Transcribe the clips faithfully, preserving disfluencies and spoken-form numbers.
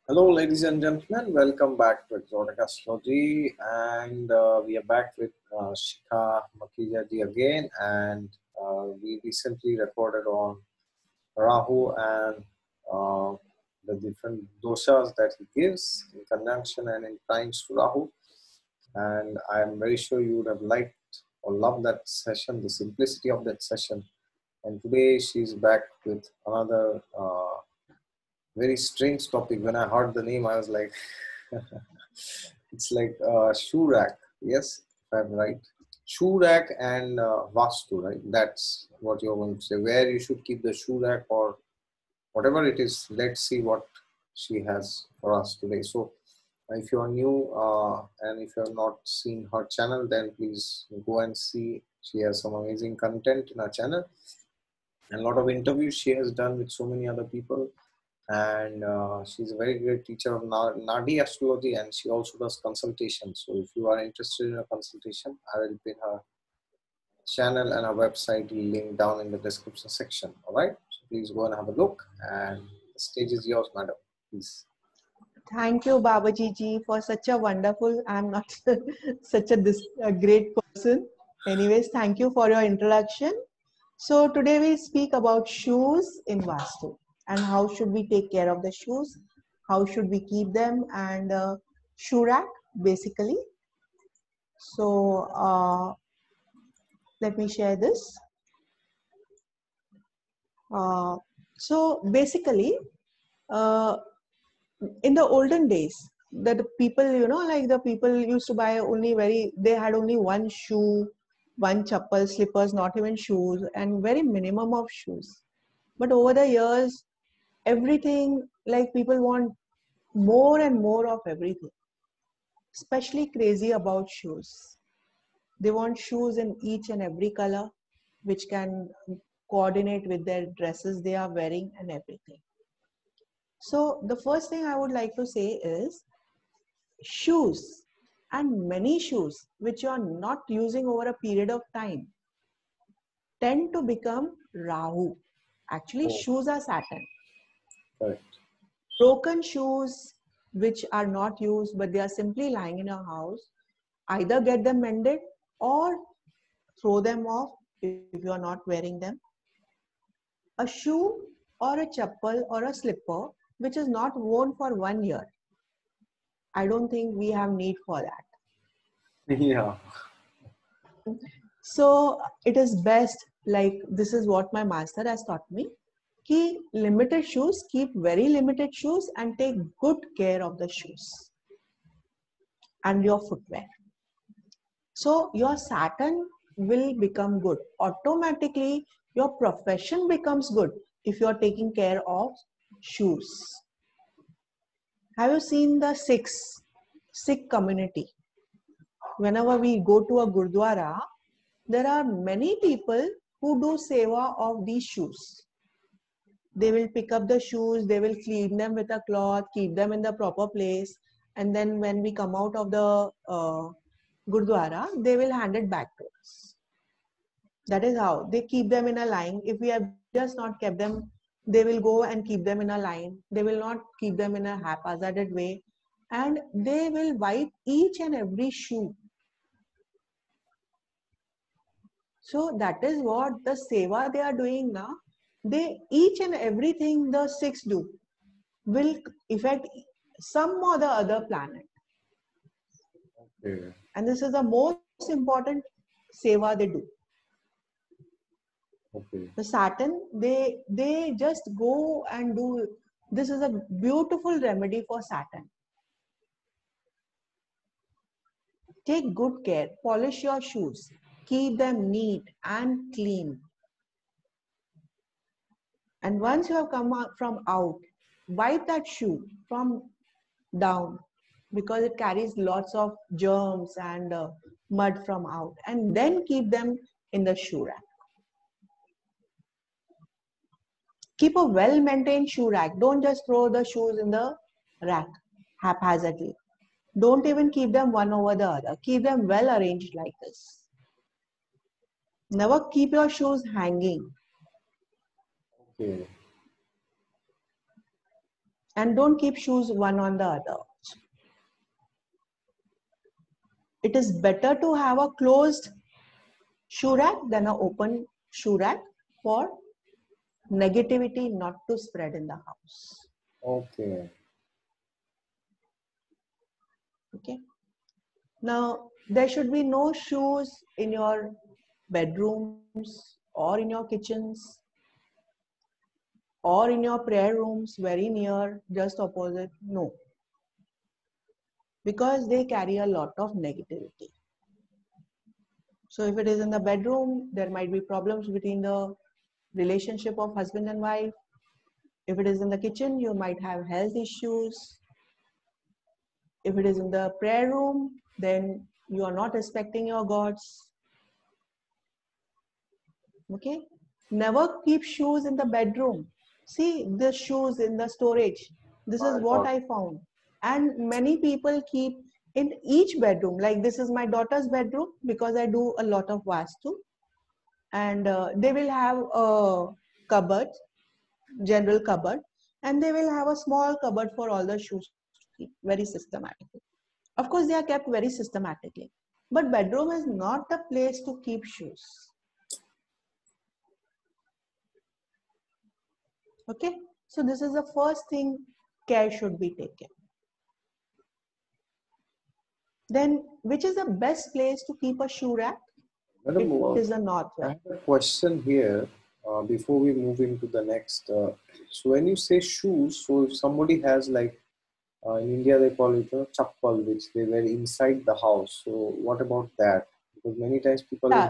Hello, ladies and gentlemen. Welcome back to Exotic Astrology, and uh, we are back with uh, Shikha Makija ji again. And uh, we recently recorded on Rahu and uh, the different doshas that he gives in conjunction and in trines to Rahu. And I am very sure you would have liked or loved that session, the simplicity of that session. And today she's back with another. Uh, very strange topic. When I heard the name, I was like, it's like uh, shoe rack. Yes, if I'm right. Shoe rack and uh, Vastu, right? That's what you're going to say. Where you should keep the shoe rack or whatever it is. Let's see what she has for us today. So, if you are new uh, and if you have not seen her channel, then please go and see. She has some amazing content in her channel and a lot of interviews she has done with so many other people. And uh, she's a very great teacher of Nadi astrology, and she also does consultation. So if you are interested in a consultation, I will pin her channel and her website link down in the description section. All right, so please go and have a look, and the stage is yours, madam. Please. Thank you, Babaji ji, for such a wonderful, I'm not such a, this, a great person. Anyways, thank you for your introduction. So today we speak about shoes in Vastu and how should we take care of the shoes, how should we keep them, and uh, shoe rack basically. So uh, let me share this. Uh, so basically, uh, in the olden days, that the people, you know, like the people used to buy only very, they had only one shoe, one chappal, slippers, not even shoes, and very minimum of shoes. But over the years, everything, like people want more and more of everything, especially crazy about shoes. They want shoes in each and every color, which can coordinate with their dresses they are wearing and everything. So the first thing I would like to say is shoes and many shoes which you are not using over a period of time tend to become Rahu. Actually, Oh, shoes are Saturn. correct. Broken shoes which are not used but they are simply lying in a house, either get them mended or throw them off if you are not wearing them. A shoe or a chappal or a slipper which is not worn for one year, I don't think we have need for that. Yeah. So it is best, like this is what my master has taught me, keep limited shoes, keep very limited shoes and take good care of the shoes and your footwear. So your Saturn will become good. Automatically your profession becomes good if you are taking care of shoes. Have you seen the Sikhs, Sikh community? Whenever we go to a Gurdwara, there are many people who do seva of these shoes. They will pick up the shoes, they will clean them with a cloth, keep them in the proper place, and then when we come out of the uh, Gurdwara, they will hand it back to us. That is how they keep them in a line. If we have just not kept them, they will go and keep them in a line. They will not keep them in a haphazarded way, and they will wipe each and every shoe. So that is what the seva they are doing now. They each and everything the Sikhs do will affect some or the other planet. Okay. And this is the most important seva they do. Okay. The Saturn, they they just go and do. This is a beautiful remedy for Saturn. Take good care. Polish your shoes. Keep them neat and clean. And once you have come out from out, wipe that shoe from down because it carries lots of germs and uh, mud from out, and then keep them in the shoe rack. Keep a well-maintained shoe rack. Don't just throw the shoes in the rack haphazardly. Don't even keep them one over the other. Keep them well arranged like this. Never keep your shoes hanging. Okay. And don't keep shoes one on the other. It is better to have a closed shoe rack than an open shoe rack for negativity not to spread in the house. Okay. Okay. Now, there should be no shoes in your bedrooms or in your kitchens or in your prayer rooms very near, just opposite. No. Because they carry a lot of negativity. So if it is in the bedroom, there might be problems between the relationship of husband and wife. If it is in the kitchen, you might have health issues. If it is in the prayer room, then you are not respecting your gods. Okay? Never keep shoes in the bedroom. See the shoes in the storage. This is My what God. I found. And many people keep in each bedroom. Like this is my daughter's bedroom because I do a lot of vastu. And uh, they will have a cupboard, general cupboard, and they will have a small cupboard for all the shoes to keep very systematically. Of course, they are kept very systematically. But bedroom is not the place to keep shoes. Okay, so this is the first thing care should be taken. Then, which is the best place to keep a shoe rack? Madam, uh, It is the I northwest. have a question here uh, before we move into the next. Uh, so when you say shoes, so if somebody has like uh, in India they call it a chappal, which they wear inside the house. So what about that? Because many times people. Yeah.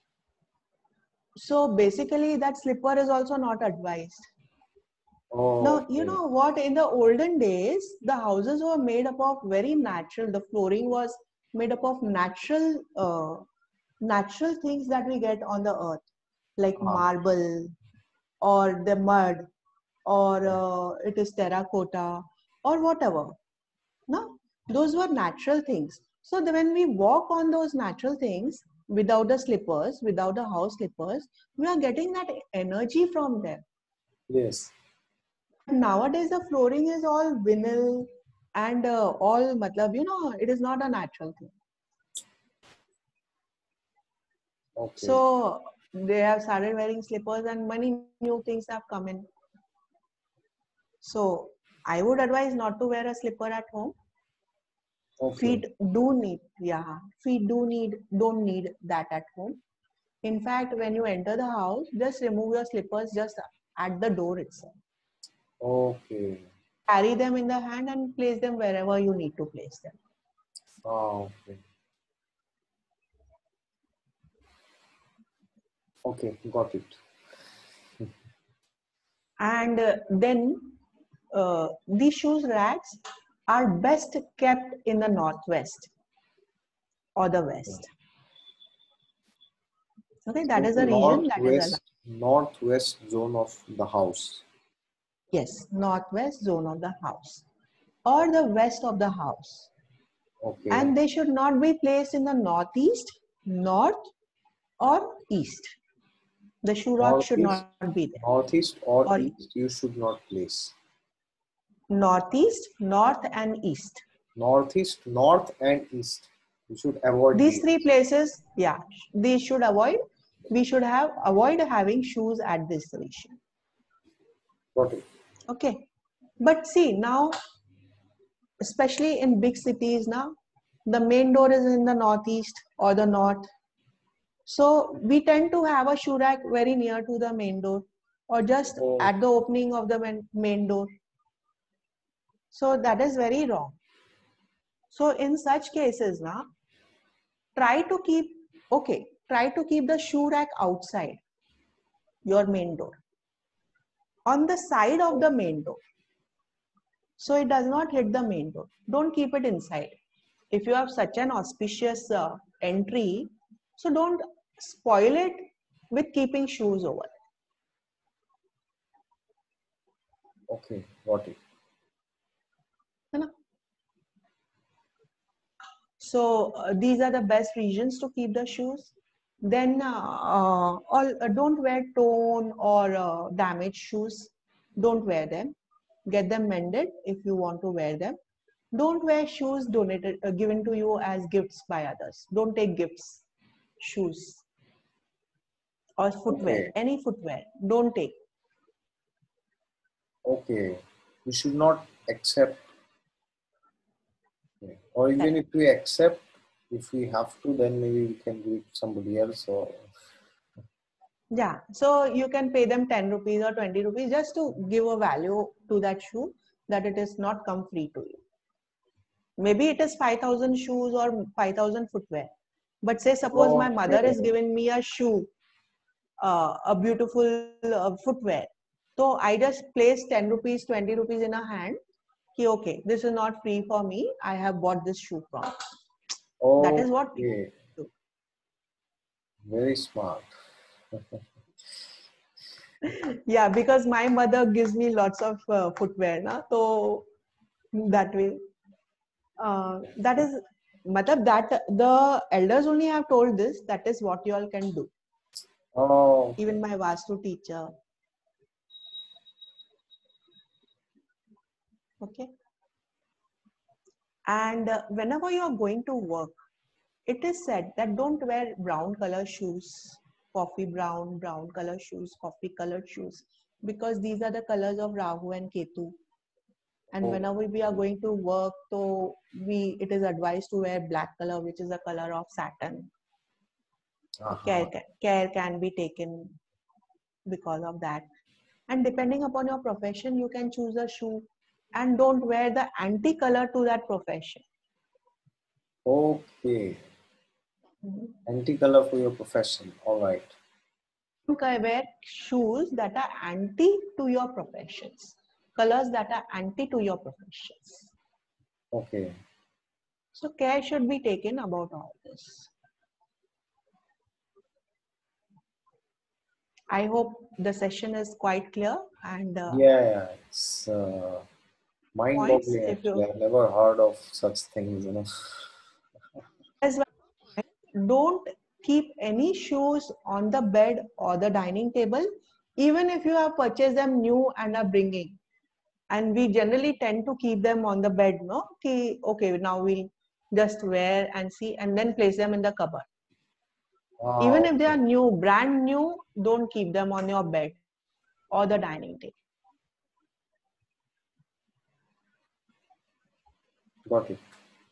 So basically, that slipper is also not advised. Oh, Now, okay. you know what, in the olden days, the houses were made up of very natural, the flooring was made up of natural, uh, natural things that we get on the earth, like Uh-huh. marble or the mud, or uh, it is terracotta or whatever. No, those were natural things. So the, when we walk on those natural things without the slippers, without the house slippers, we are getting that energy from them. Yes. But nowadays the flooring is all vinyl and uh, all matlab, you know, it is not a natural thing. Okay. So they have started wearing slippers and many new things have come in. So I would advise not to wear a slipper at home. Okay. Feet do need, yeah, feet do need, don't need that at home. In fact, when you enter the house, just remove your slippers just at the door itself. Okay. Carry them in the hand and place them wherever you need to place them. Oh, okay. Okay, got it. And uh, then uh, these shoes racks are best kept in the northwest or the west. Okay, that So is the a region that is allowed. northwest northwest zone of the house. Yes, northwest zone of the house or the west of the house. Okay. And they should not be placed in the northeast, north, or east. The shoe rack should Northeast, not be there. northeast or Or east, you should not place. northeast, north, and east. Northeast, north, and east. You should avoid These these. three places, yeah, these should avoid. We should have avoid having shoes at this region. Got it. Okay, but see now, especially in big cities now, the main door is in the northeast or the north. So we tend to have a shoe rack very near to the main door or just Oh. at the opening of the main door. So that is very wrong. So in such cases now, try to keep, okay, try to keep the shoe rack outside your main door, on the side of the main door. So it does not hit the main door. Don't keep it inside. If you have such an auspicious uh, entry, so don't spoil it with keeping shoes over. Okay, got it. So uh, these are the best regions to keep the shoes. Then uh, uh, all, uh, don't wear torn or uh, damaged shoes. Don't wear them. get them mended if you want to wear them. Don't wear shoes donated, uh, given to you as gifts by others. Don't take gifts, shoes or footwear, Okay. any footwear. Don't take. Okay. We should not accept. Okay. Or even Correct. if we accept, if we have to, then maybe we can give it to somebody else. Or Yeah, so you can pay them ten rupees or twenty rupees just to give a value to that shoe, that it is not come free to you. Maybe it is five thousand shoes or five thousand footwear. But say, suppose my mother is okay. giving me a shoe, uh, a beautiful uh, footwear. So I just place ten rupees, twenty rupees in a hand. Ki, okay, this is not free for me. I have bought this shoe from. That is what people Okay. do. Very smart. Yeah, because my mother gives me lots of uh, footwear. Na? So that way. Uh, that is, matlab that the elders only have told this. That is what you all can do. Oh, Even my Vastu teacher. Okay. And uh, whenever you are going to work, it is said that don't wear brown color shoes, coffee brown, brown color shoes, coffee colored shoes, because these are the colors of Rahu and Ketu. And oh, whenever we are going to work, so we it is advised to wear black color, which is a color of Saturn. So uh-huh. care, care can be taken because of that. And depending upon your profession, you can choose a shoe, and don't wear the anti color to that profession. Okay. Mhm. Anti-color for your profession. All right. Don't wear shoes that are anti to your professions, colors that are anti to your professions. Okay. So care should be taken about all this. I hope the session is quite clear, and uh, Yeah, yeah. It's uh, points mind-boggling if actually. you I've never heard of such things, you know. as well, don't keep any shoes on the bed or the dining table, even if you have purchased them new and are bringing. And we generally tend to keep them on the bed, no? Okay, okay, now we'll just wear and see, and then place them in the cupboard. Ah, Even if they are okay. new, brand new, don't keep them on your bed or the dining table. Got it.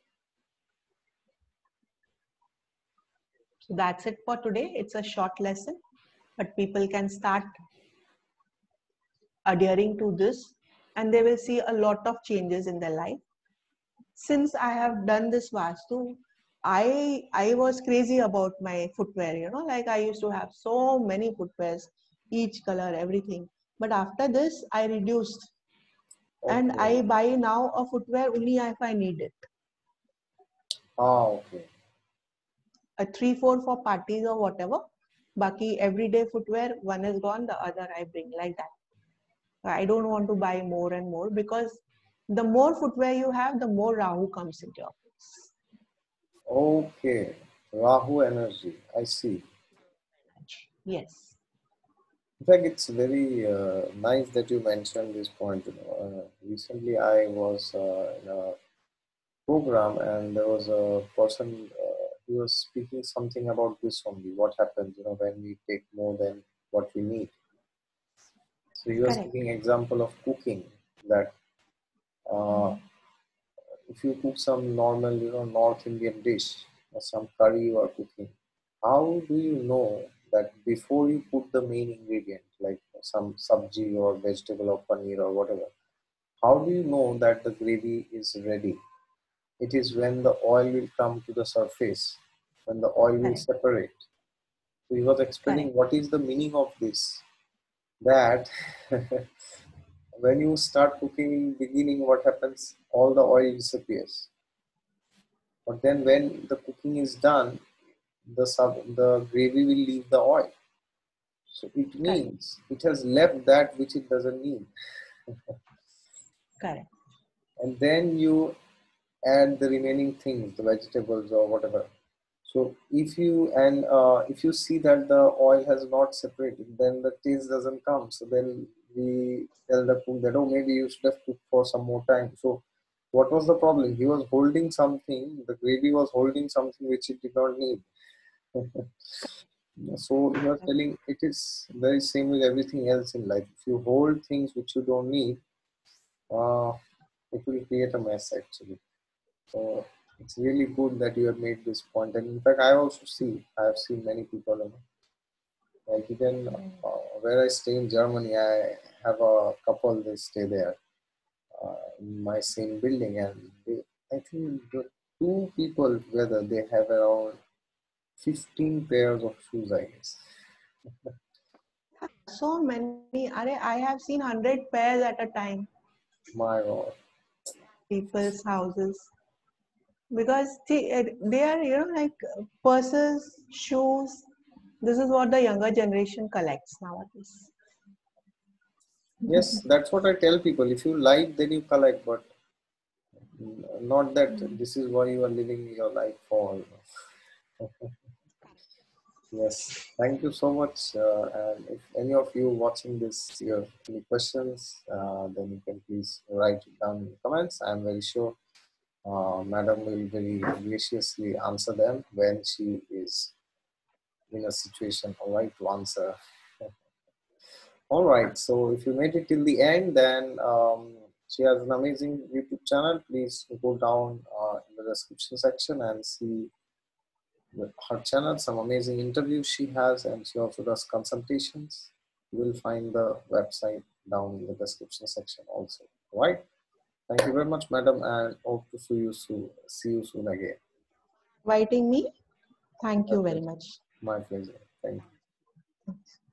So that's it for today. It's a short lesson, but people can start adhering to this, and they will see a lot of changes in their life. Since I have done this Vastu, I I was crazy about my footwear, you know, like I used to have so many footwears, each color, everything. But after this, I reduced, and Okay. I buy now a footwear only if I need it. Ah, okay. A three, four for parties or whatever. Baki everyday footwear, one is gone, the other I bring like that. I don't want to buy more and more, because the more footwear you have, the more Rahu comes into your face. Okay. Rahu energy. I see. Yes. In fact, it's very uh, nice that you mentioned this point. You know, uh, recently I was uh, in a program and there was a person. Uh, he was speaking something about this only. What happens, you know, when we take more than what we need. So he was Correct. giving example of cooking that uh, Mhm. if you cook some normal, you know, North Indian dish or some curry you are cooking, how do you know that before you put the main ingredient, like some sabji or vegetable or paneer or whatever, how do you know that the gravy is ready? It is when the oil will come to the surface, when the oil will Correct. separate. So he was explaining Correct. what is the meaning of this. That when you start cooking in beginning, what happens? All the oil disappears. But then when the cooking is done, the sub, the gravy will leave the oil. So it Correct. means it has left that which it doesn't need. Correct. And then you add the remaining things, the vegetables or whatever. So if you and uh, if you see that the oil has not separated, then the taste doesn't come. So then we tell the cook that, oh, maybe you should have cooked for some more time. So what was the problem? He was holding something, the gravy was holding something which it did not need. So you are telling it is very same with everything else in life. If you hold things which you don't need, uh, it will create a mess actually. So it's really good that you have made this point. And in fact, I also see, I have seen many people, you know, like even uh, where I stay in Germany, I have a couple, they stay there uh, in my same building, and they, I think the two people together, they have around fifteen pairs of shoes, I guess. So many. Are I have seen hundred pairs at a time. My God. People's houses because they, they are you know like purses, shoes. This is what the younger generation collects nowadays. Yes, that's what I tell people. If you like, then you collect, but not that this is why you are living your life for. Yes, thank you so much. Uh, and if any of you watching this, you have any questions, uh, then you can please write it down in the comments. I'm very sure uh, Madam will very graciously answer them when she is in a situation, all right, to answer. All right, so if you made it till the end, then um, she has an amazing YouTube channel. Please go down uh, in the description section and see her channel, some amazing interviews she has, and she also does consultations. You will find the website down in the description section also. All right. Thank you very much, madam, and hope to see you soon. See you soon again. Inviting me. Thank My you very pleasure. much. My pleasure. Thank you.